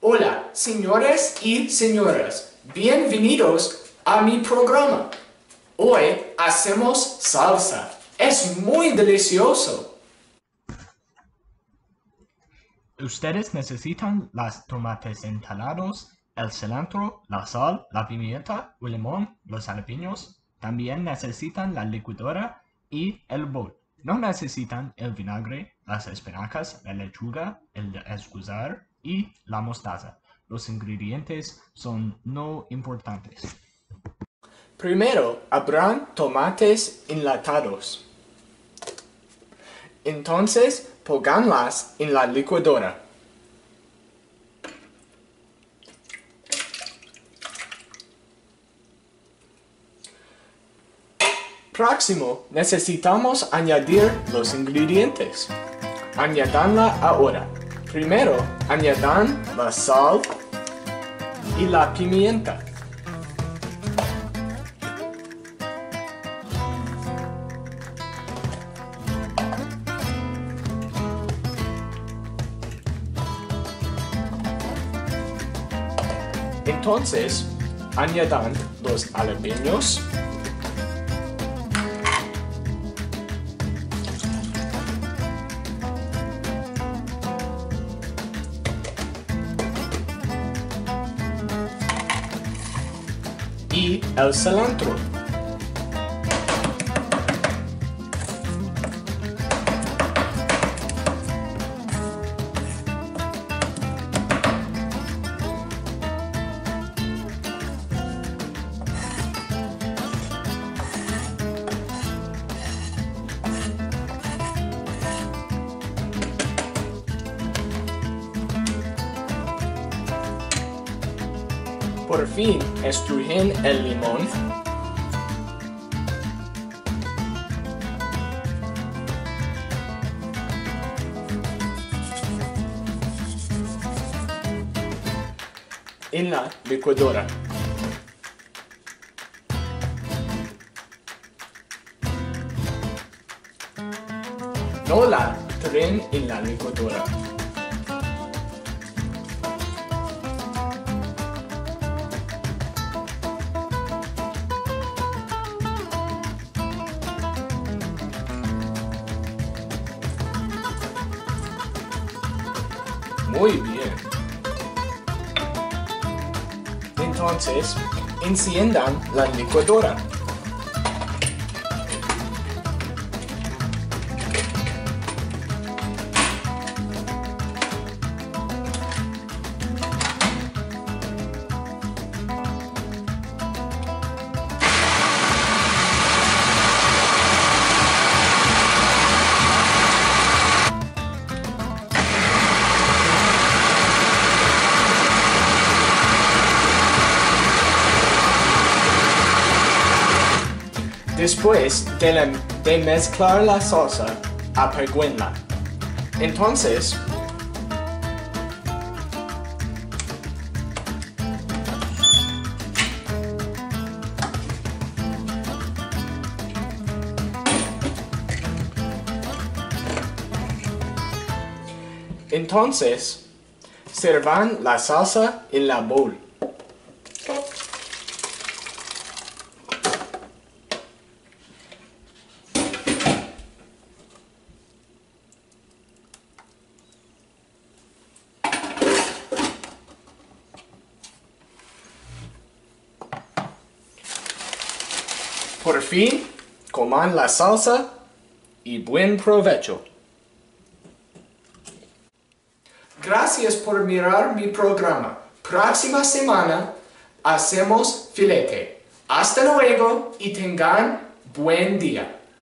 Hola, señores y señoras, bienvenidos a mi programa. Hoy hacemos salsa. Es muy delicioso. Ustedes necesitan los tomates entalados, el cilantro, la sal, la pimienta, el limón, los jalapeños. También necesitan la licuadora y el bol. No necesitan el vinagre, las espinacas, la lechuga, el excusar y la mostaza. Los ingredientes son no importantes. Primero habrán tomates enlatados. Entonces pónganlas en la licuadora. Próximo, necesitamos añadir los ingredientes. Añadanla ahora. Primero, añadan la sal y la pimienta. Entonces, añadan los jalapeños. Y el cilantro. Por fin, estrujen el limón. En la licuadora. No la tiren en la licuadora. Muy bien. Entonces, enciendan la licuadora. Después de mezclar la salsa, apagüenla. Entonces, sirvan la salsa en la bowl. Por fin, coman la salsa y buen provecho. Gracias por mirar mi programa. Próxima semana hacemos filete. Hasta luego y tengan buen día.